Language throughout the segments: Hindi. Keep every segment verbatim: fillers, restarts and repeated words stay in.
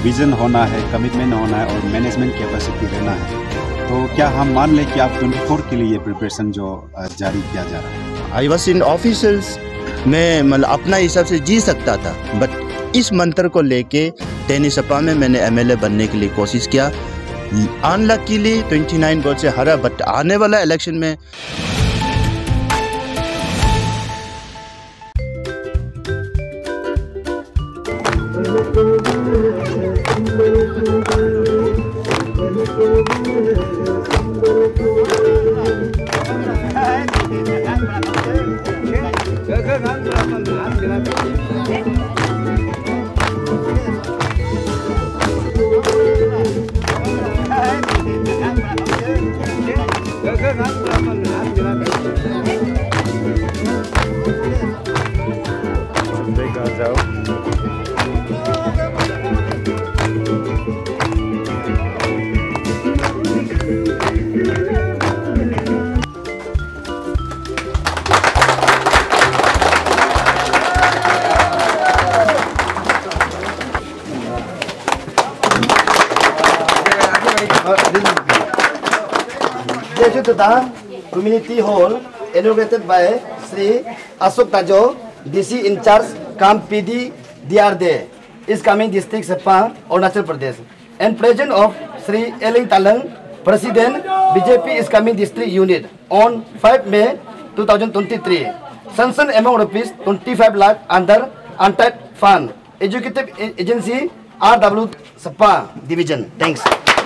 विज़न होना है, कमिटमेंट होना है और मैनेजमेंट कैपेसिटी रहना है। तो क्या हम मान लें कि आप चौबीस के लिए ये प्रिपरेशन जो जारी किया जा रहा है? आई वॉज इन ऑफिसर्स में मतलब अपना हिसाब से जी सकता था, बट इस मंत्र को लेके टेनी सपा में मैंने एमएलए बनने के लिए कोशिश किया। अनलकीली उनतीस वोट से हारा, बट आने वाला इलेक्शन में Jeju Community Hall inaugurated by Sri Ashok Tajo, D C in charge, Kam P D D R D, is coming district Sepang, Arunachal Pradesh, and present of Sri Eling Talang, President B J P is coming district unit on five May two thousand twenty-three. Sanction among rupees twenty-five lakh under untapped fund. Executive agency R W Sepang division. Thanks.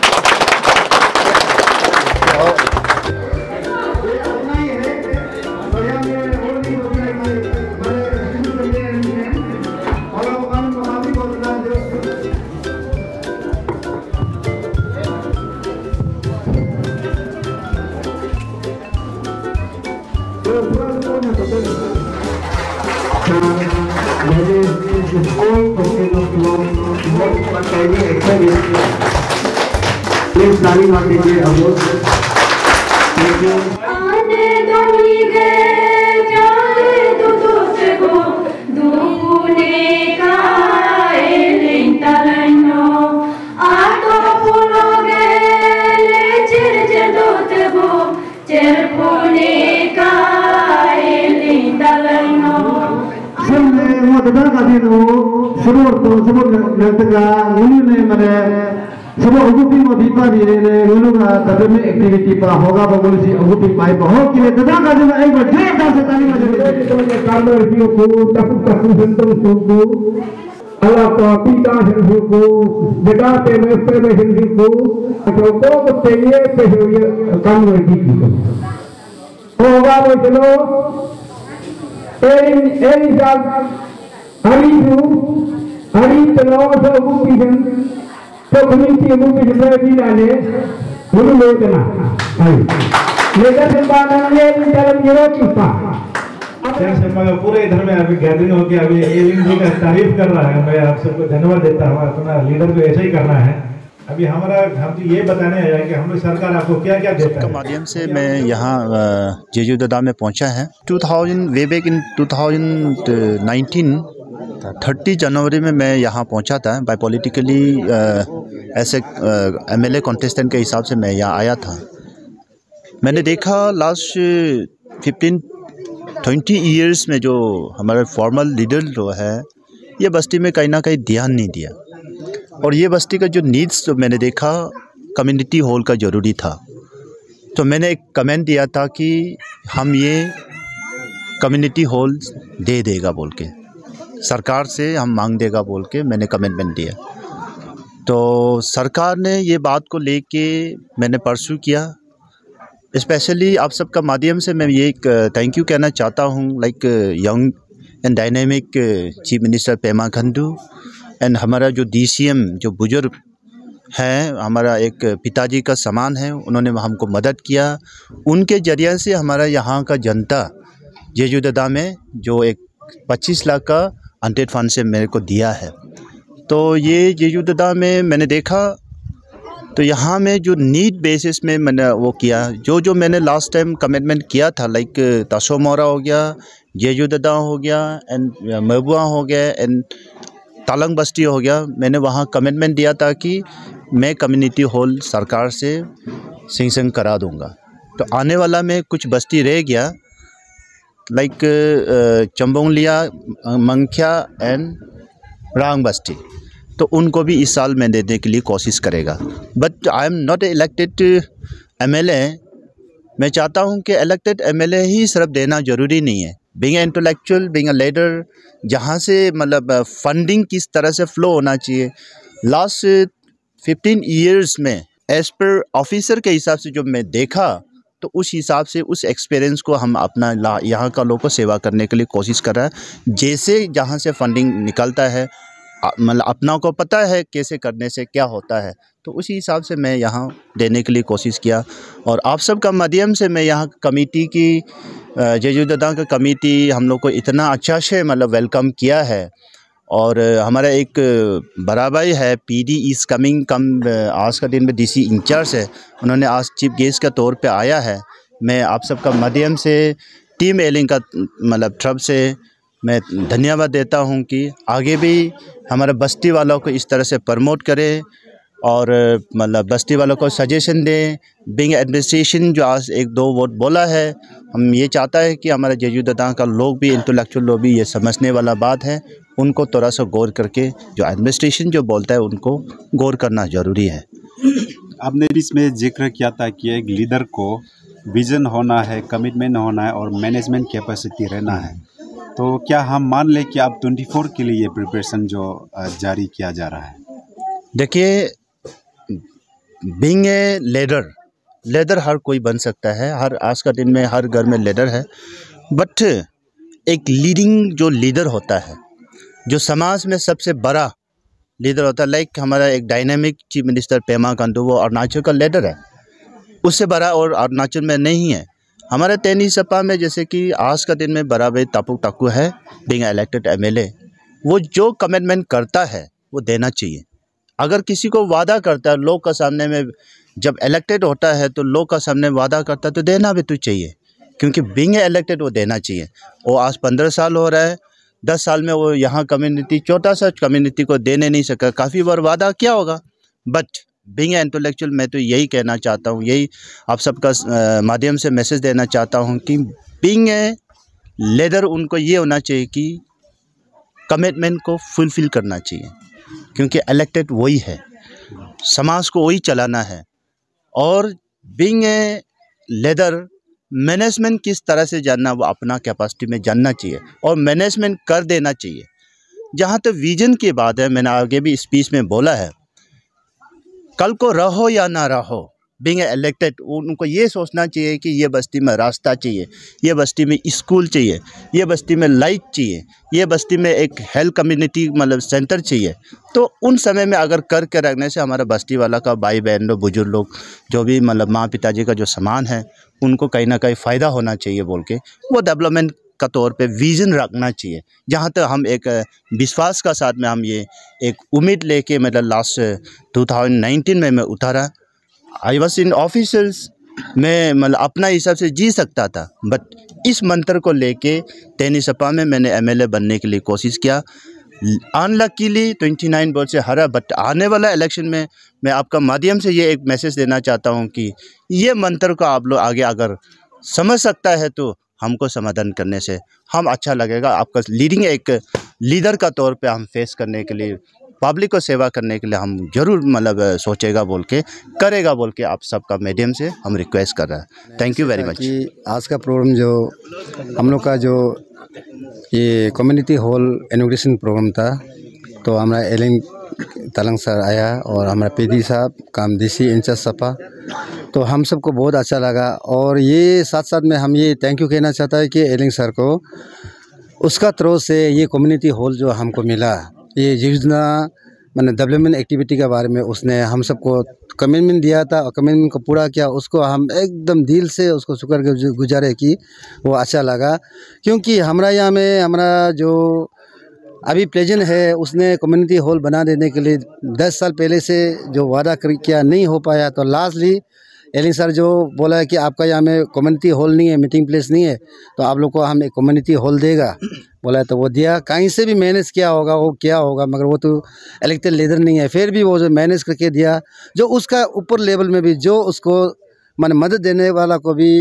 Please, Nani, not did award. Thank you. Tentang kali itu, sebab tu sebab tentang ini ni mana sebab ugupi mau bipa ni ni ulu na tapi me activity pa hoga bagul si ugupi pai pa ho kile tentang kali na एक बार जय दास ताली बजाते हैं कांडर रियो को टपु टपु संतम सुकु अल्लाह को पीता हिंदू को बेटा पे में पे में हिंदू को जो को पे ये पे ये काम वर्गी की होगा वो चलो एन एन साल hari itu hari telah saya bukan so community bukan saya bilang ni belum lewat hari लेकर संपादन ने dalam jero kita sir sir पूरे इधर में अभी गैदरिंग हो गया, अभी एलिंग जी का तारीफ कर रहा है। मैं आप सबको धन्यवाद देता हूँ। अपना लीडर को ऐसा ही करना है। अभी हमारा हम तो ये बताने आया कि हम सरकार आपको क्या क्या देता है। के माध्यम से मैं यहाँ जेजू ददा में पहुँचा है। Two thousand way back in two thousand nineteen thirty January में मैं यहाँ पहुँचा था। बाय पॉलिटिकली ऐसे एमएलए कॉन्टेस्टेंट के हिसाब से मैं यहाँ आया था। मैंने देखा लास्ट फिफ्टीन ट्वेंटी इयर्स में जो हमारे फॉर्मल लीडर जो है ये बस्ती में कहीं ना कहीं ध्यान नहीं दिया, और ये बस्ती का जो नीड्स जो मैंने देखा कम्युनिटी हॉल का ज़रूरी था। तो मैंने एक कमेंट दिया था कि हम ये कम्युनिटी हॉल दे देगा बोल के, सरकार से हम मांग देगा बोल के मैंने कमिटमेंट दिया। तो सरकार ने ये बात को लेके मैंने परसू किया। स्पेशली आप सबका माध्यम से मैं ये एक थैंक यू कहना चाहता हूँ, like young and dynamic chief minister Pema Khandu and हमारा जो डीसीएम जो बुजुर्ग हैं, हमारा एक पिताजी का समान है, उन्होंने हमको मदद किया। उनके ज़रिए से हमारा यहाँ का जनता जेजू ददा में जो एक पच्चीस लाख का अनटेड फंड से मेरे को दिया है। तो ये जेजू ददा में मैंने देखा, तो यहाँ में जो नीड बेसिस में मैंने वो किया, जो जो मैंने लास्ट टाइम कमिटमेंट किया था, लाइक तासो मोरा हो गया, जेजू ददा हो गया एंड महबुआ हो गया एंड तालंग बस्ती हो गया, मैंने वहाँ कमिटमेंट दिया था कि मैं कम्युनिटी हॉल सरकार से सेंक्शन करा दूँगा। तो आने वाला में कुछ बस्ती रह गया, लाइक चंबोंगलिया, मंख्या एंड रांग बस्ती, तो उनको भी इस साल मैं देने के लिए कोशिश करेगा। But I am not elected M L A. मैं चाहता हूं कि इलेक्टेड एम एल ए ही सिर्फ देना ज़रूरी नहीं है। Being a intellectual, being a leader, जहां से मतलब फंडिंग किस तरह से फ्लो होना चाहिए। लास्ट फिफ्टीन ईयर्स में एज पर ऑफिसर के हिसाब से जो मैं देखा, तो उस हिसाब से उस एक्सपीरियंस को हम अपना यहाँ का लोगों को सेवा करने के लिए कोशिश कर रहा है। जैसे जहाँ से फंडिंग निकलता है, मतलब अपना को पता है कैसे करने से क्या होता है, तो उसी हिसाब से मैं यहाँ देने के लिए कोशिश किया। और आप सब का माध्यम से मैं यहाँ कमेटी की, जेजू दादा का कमेटी हम लोग को इतना अच्छा से मतलब वेलकम किया है। और हमारा एक बड़ा भाई है, पीडी इज़ कमिंग कम, आज का दिन में डीसी इंचार्ज है, उन्होंने आज चीफ गेस्ट के तौर पे आया है। मैं आप सबका माध्यम से टीम एलिंग का मतलब तरफ से मैं धन्यवाद देता हूं कि आगे भी हमारे बस्ती वालों को इस तरह से प्रमोट करें और मतलब बस्ती वालों को सजेशन दें। बिंग एडमिनिस्ट्रेशन जो आज एक दो वोट बोला है, हम ये चाहता है कि हमारे जेजू दादा का लोग भी, इंटेलेक्चुअल लोग भी ये समझने वाला बात है, उनको थोड़ा सा गौर करके जो एडमिनिस्ट्रेशन जो बोलता है उनको गौर करना ज़रूरी है। आपने भी इसमें जिक्र किया था कि एक लीडर को विजन होना है, कमिटमेंट होना है और मैनेजमेंट कैपेसिटी रहना है। तो क्या हम मान लें कि आप चौबीस के लिए ये प्रिपरेशन जो जारी किया जा रहा है? देखिए, बीइंग ए लीडर, लीडर हर कोई बन सकता है, हर आज का दिन में हर घर में लीडर है। बट एक लीडिंग जो लीडर होता है, जो समाज में सबसे बड़ा लीडर होता है, लाइक हमारा एक dynamic chief minister Pema Khandu, वो अरुणाचल का लीडर है, उससे बड़ा और अरुणाचल में नहीं है। हमारे तेनी सपा में जैसे कि आज का दिन में बड़ा भाई तापुक टाकू है, बीइंग इलेक्टेड एमएलए, वो जो कमिटमेंट करता है वो देना चाहिए। अगर किसी को वादा करता है लोग का सामने में, जब इलेक्टेड होता है तो लोग का सामने वादा करता है तो देना भी तो चाहिए, क्योंकि बीइंग इलेक्टेड वो देना चाहिए। वो आज पंद्रह साल हो रहा है, दस साल में वो यहाँ कम्युनिटी, छोटा सा कम्युनिटी को देने नहीं सका, काफ़ी बार वादा किया होगा। बट बीइंग इंटेलेक्चुअल, मैं तो यही कहना चाहता हूँ, यही आप सबका माध्यम से मैसेज देना चाहता हूँ कि बीइंग ए लीडर उनको ये होना चाहिए कि कमिटमेंट को फुलफिल करना चाहिए, क्योंकि इलेक्टेड वही है, समाज को वही चलाना है। और बीइंग ए लीडर मैनेजमेंट किस तरह से जानना, वो अपना कैपेसिटी में जानना चाहिए और मैनेजमेंट कर देना चाहिए। जहाँ तक विजन की बात है, मैंने आगे भी स्पीच में बोला है, कल को रहो या ना रहो, बीइंग इलेक्टेड उनको ये सोचना चाहिए कि ये बस्ती में रास्ता चाहिए, ये बस्ती में स्कूल चाहिए, ये बस्ती में लाइट चाहिए, ये बस्ती में एक हेल्थ कम्युनिटी मतलब सेंटर चाहिए। तो उन समय में अगर करके रखने से हमारा बस्ती वाला का भाई बहन लोग, बुजुर्ग लोग, जो भी मतलब माँ पिताजी का जो सामान है, उनको कहीं ना कहीं फ़ायदा होना चाहिए बोल के वो डेवलपमेंट का तौर पे विज़न रखना चाहिए। जहाँ तक हम एक विश्वास का साथ में हम ये एक उम्मीद लेके मतलब लास्ट टू थाउजेंड नाइनटीन में मैं उतारा, आई वॉज इन ऑफिसर्स में मतलब अपना हिसाब से जी सकता था। बट इस मंत्र को लेके तेनी सपा में मैंने एमएलए बनने के लिए कोशिश किया। अनलकीली ट्वेंटी नाइन वोट से हारा। बट आने वाला इलेक्शन में मैं आपका माध्यम से ये एक मैसेज देना चाहता हूँ कि ये मंत्र को आप लोग आगे अगर समझ सकता है तो हमको समाधान करने से हम अच्छा लगेगा। आपका लीडिंग एक लीडर का तौर पे हम फेस करने के लिए, पब्लिक को सेवा करने के लिए हम जरूर मतलब सोचेगा बोल के, करेगा बोल के आप सबका मीडियम से हम रिक्वेस्ट कर रहे हैं। Thank you very much. आज का प्रोग्राम जो हम लोग का जो ये कम्युनिटी हॉल इनॉग्रेशन प्रोग्राम था, तो हमारा एलिंग तालंग सर आया और हमारा पीडी साहब काम डीसी इंचार्ज सपा, तो हम सबको बहुत अच्छा लगा। और ये साथ साथ में हम ये थैंक यू कहना चाहता है कि एलिंग सर को उसका तरफ से ये कम्युनिटी हॉल जो हमको मिला, ये योजना मैंने डेवलपमेंट एक्टिविटी के बारे में उसने हम सबको कमिटमेंट दिया था और कमिटमेंट को पूरा किया। उसको हम एकदम दिल से उसको शुक्र गुजारे कि वो अच्छा लगा, क्योंकि हमारा यहाँ में हमारा जो अभी प्रेजेंट है उसने कम्युनिटी हॉल बना देने के लिए दस साल पहले से जो वादा किया नहीं हो पाया, तो लास्टली एलिंग सर जो बोला है कि आपका यहाँ में कम्युनिटी हॉल नहीं है, मीटिंग प्लेस नहीं है, तो आप लोग को हम एक कम्युनिटी हॉल देगा बोला है, तो वो दिया। कहीं से भी मैनेज किया होगा वो क्या होगा, मगर वो तो इलेक्टेड लीडर नहीं है, फिर भी वो जो मैनेज करके दिया, जो उसका ऊपर लेवल में भी जो उसको मैंने मदद देने वाला को भी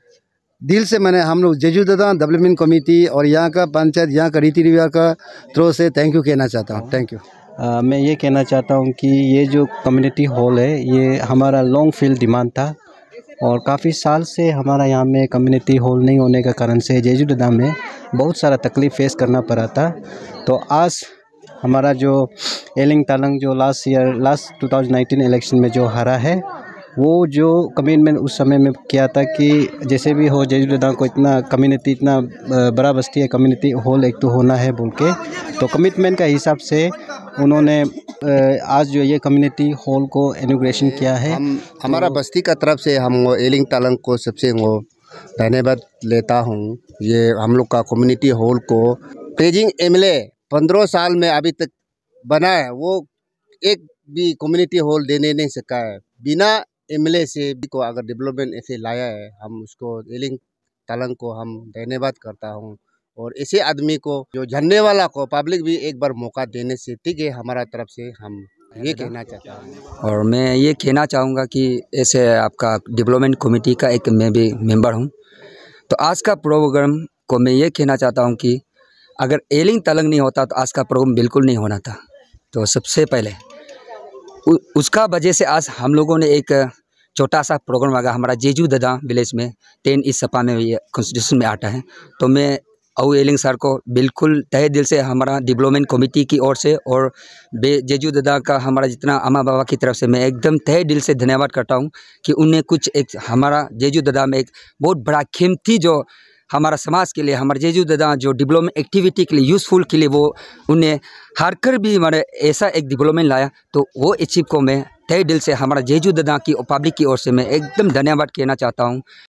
दिल से मैंने हम लोग जेजू दादा डेवलपमेंट कमेटी और यहाँ का पंचायत, यहाँ का रीति रिवाज का थ्रू से थैंक यू कहना चाहता हूँ। Thank you. आ, मैं ये कहना चाहता हूँ कि ये जो कम्युनिटी हॉल है ये हमारा लॉन्ग फील्ड डिमांड था और काफ़ी साल से हमारा यहाँ में कम्युनिटी हॉल नहीं होने का कारण से जेजू दादा में बहुत सारा तकलीफ़ फेस करना पड़ा था। तो आज हमारा जो एलिंग तालंग जो last year last two thousand nineteen election में जो हारा है, वो जो कमिटमेंट उस समय में किया था कि जैसे भी हो जेजू दादा को इतना कम्युनिटी इतना बड़ा बस्ती है, कम्युनिटी हॉल एक तो होना है बोल के, तो कमिटमेंट का हिसाब से उन्होंने आज जो ये कम्युनिटी हॉल को इनॉग्रेशन किया है। हम हमारा बस्ती का तरफ से हम वो एलिंग तालंग को सबसे वो धन्यवाद लेता हूँ। ये हम लोग का कम्युनिटी हॉल को पेजिंग एमएलए पंद्रह साल में अभी तक बना है, वो एक भी कम्युनिटी हॉल देने नहीं सका है। बिना एमएलए से भी को अगर डेवलपमेंट ऐसे लाया है, हम उसको एलिंग तालंग को हम धन्यवाद करता हूँ। और ऐसे आदमी को जो जानने वाला को पब्लिक भी एक बार मौका देने से ठीक है, हमारा तरफ से हम ये कहना चाहता हूँ। और मैं ये कहना चाहूँगा कि ऐसे आपका डेवलपमेंट कमेटी का एक मैं भी मेंबर हूँ, तो आज का प्रोग्राम को मैं ये कहना चाहता हूँ कि अगर एलिंग तालंग नहीं होता तो आज का प्रोग्राम बिल्कुल नहीं होना था। तो सबसे पहले उ, उसका वजह से आज हम लोगों ने एक छोटा सा प्रोग्राम आगा हमारा जेजू दादा विलेज में टेन इस सपा में ये कॉन्स्टिट्यूशन में आता है। तो मैं अऊ एलिंग सर को बिल्कुल तहे दिल से हमारा डेवलपमेंट कमेटी की ओर से और बे जेजू दादा का हमारा जितना अम्मा बाबा की तरफ से मैं एकदम तहे दिल से धन्यवाद करता हूँ कि उन्हें कुछ एक हमारा जेजू दादा में एक बहुत बड़ा कीमती जो हमारा समाज के लिए हमारे जेजू दादा जो डेवलपमेंट एक्टिविटी के लिए यूज़फुल के लिए वो उन्हें हार कर भी हमारे ऐसा एक डेवलपमेंट लाया। तो वो अचीव को मैं तहे दिल से हमारा जेजू दादा की और पब्लिक की ओर से मैं एकदम धन्यवाद कहना चाहता हूँ।